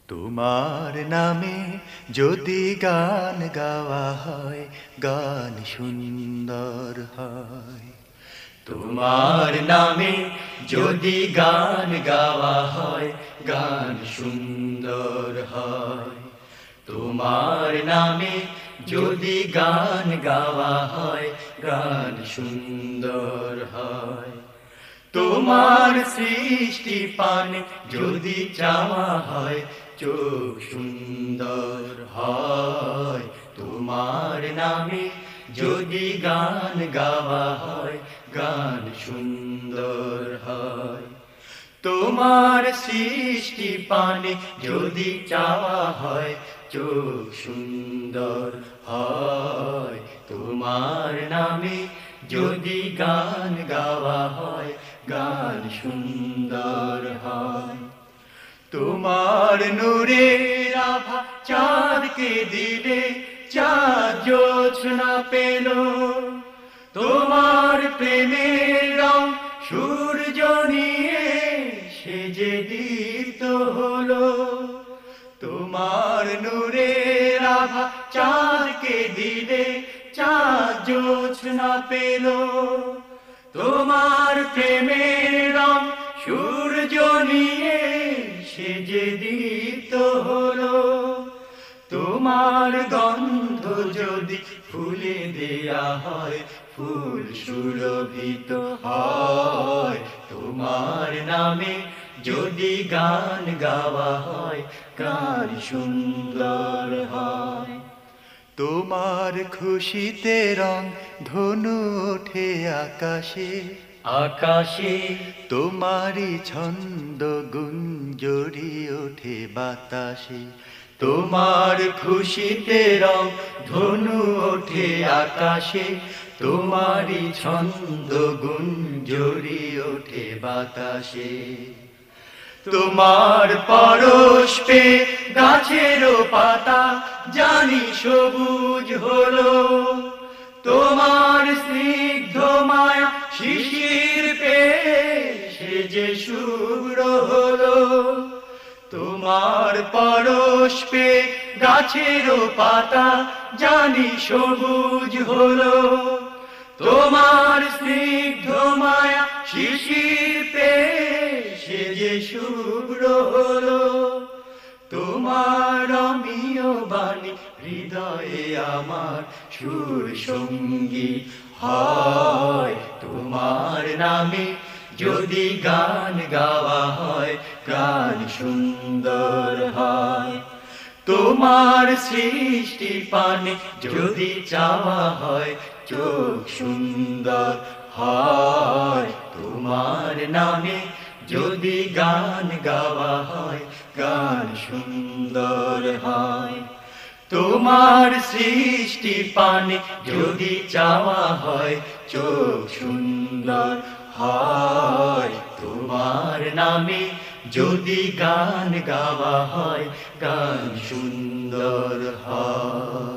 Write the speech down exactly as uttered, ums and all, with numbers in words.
তোমার নামে যদি গান গাওয়া হয়, গান সুন্দর হয়। তোমার নামে যদি গান গাওয়া হয়, গান সুন্দর হয়। তোমার নামে যদি গান গাওয়া হয়, গান সুন্দর হয়। তোমার সৃষ্টি পানে যদি চাওয়া হয়, চোখ সুন্দর হয়। তোমার নামে যদি গান গাওয়া হয়, গান সুন্দর হয়। তোমার সৃষ্টি পানে যদি চাওয়া হয়, চোখ সুন্দর হয়। তোমার নামে যদি গান গাওয়া হয়, গান সুন্দর হয়। তোমার নূরের আভা চাঁদকে দিলে, চাঁদ জোছনা পেল। তোমার প্রেমের রং সূর্য নিয়ে সেজে দীপ্ত হলো। তোমার নূরের আভা চাঁদকে দিলে, চাঁদ জোছনা পেল। তোমার প্রেমের রং সূর্য নিয়ে সেজে দীপ্ত হলো। তোমার গন্ধ যদি ফুলে দেয়া হয়, ফুল সুরভিত হয়। তোমার নামে যদি গান গাওয়া হয়, গান সুন্দর হয়। তোমার খুশিতে রং ধনু ওঠে আকাশে, আকাশে তোমারই ছন্দ গুঞ্জরি ওঠে বাতাসে। তোমার খুশিতে রং ধনু ওঠে আকাশে, তোমারই ছন্দ গুঞ্জরি ওঠে বাতাসে। তোমার পরশ পে গাছেরও পাতা জানি সবুজ হলো। তোমার স্নিগ্ধ মায়া শিশির পে সেজে শুভ্র হলো। তোমার পরশ পে গাছেরও পাতা জানি সবুজ হলো। তোমার স্নিগ্ধ মায়া শিশির পে সেজে শুভ্র হলো। তোমার অমিয় বাণী হৃদয়ে আমার সুর সঙ্গী হয়। তোমার নামে যদি গান গাওয়া হয়, গান সুন্দর হয়। তোমার সৃষ্টি পানে যদি চাওয়া হয়, চোখ সুন্দর হয়। তোমার নামে যদি গান গাওয়া হয়, গান সুন্দর হয়। তোমার সৃষ্টি পানে যদি চাওয়া হয়, চোখ সুন্দর হয়। তোমার নামে যদি গান গাওয়া হয়, গান সুন্দর হয়।